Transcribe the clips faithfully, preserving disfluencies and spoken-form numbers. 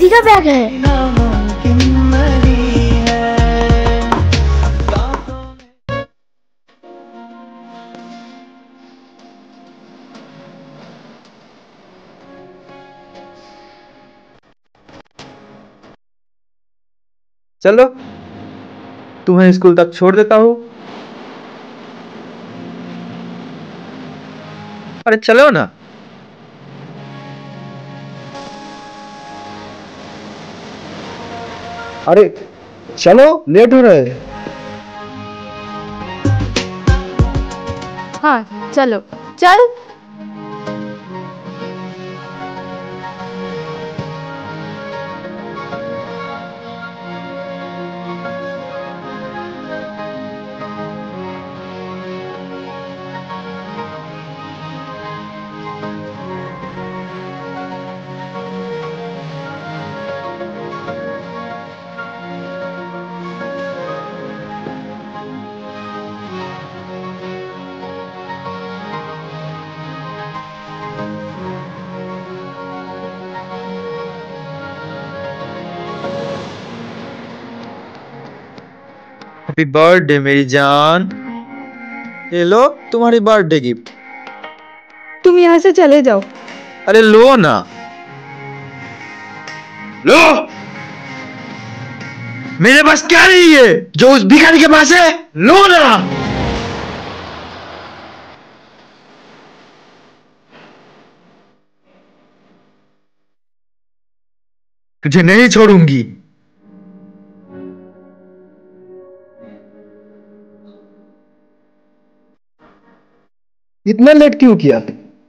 का बैग है। चलो तुम्हें स्कूल तक छोड़ देता हूँ। अरे चलो ना। अरे चलो, लेट हो रहा है। हाँ चलो चल। हैप्पी बर्थडे मेरी जान। ये लो तुम्हारी बर्थडे गिफ्ट। तुम यहाँ से चले जाओ। अरे लो ना, लो। मेरे पास क्या नहीं है जो उस भिखारी के पास है। लो ना। तुझे नहीं छोड़ूंगी। इतना लेट क्यों किया?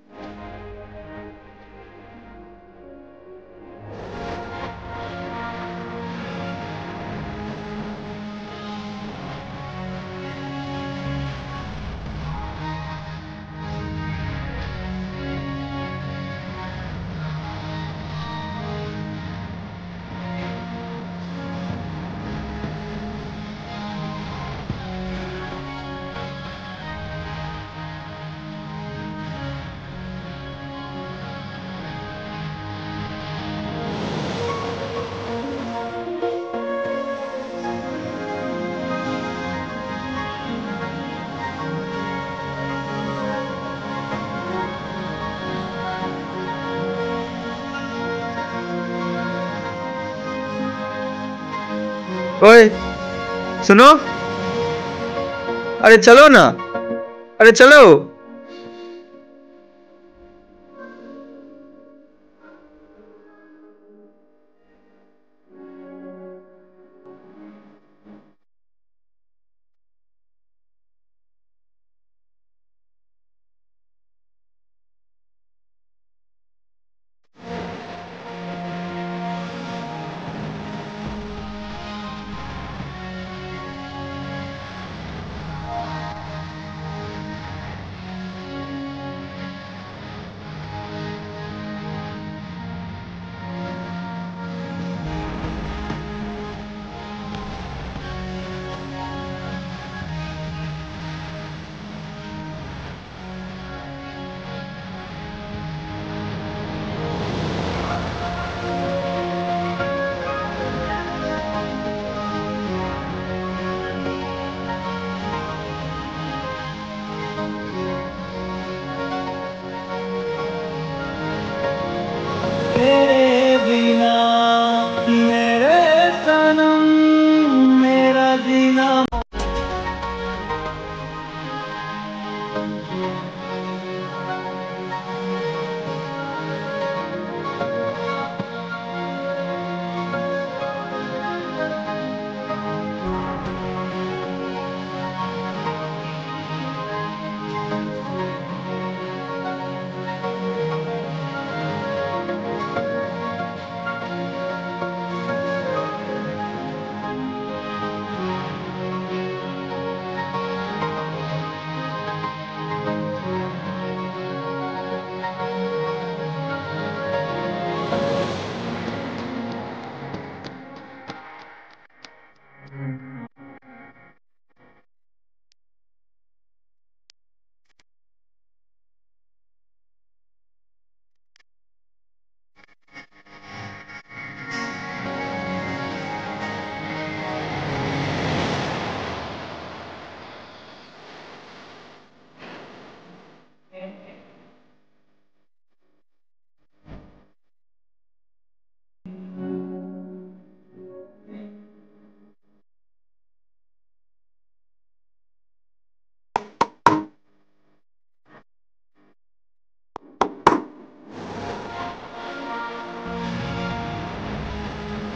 ओए सुनो। अरे चलो ना। अरे चलो।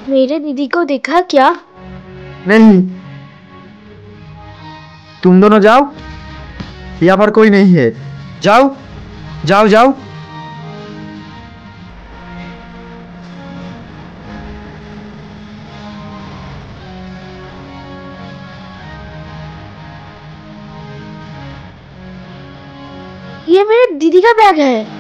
मेरे दीदी को देखा क्या? नहीं, तुम दोनों जाओ, यहाँ पर कोई नहीं है। जाओ जाओ जाओ। ये मेरे दीदी का बैग है।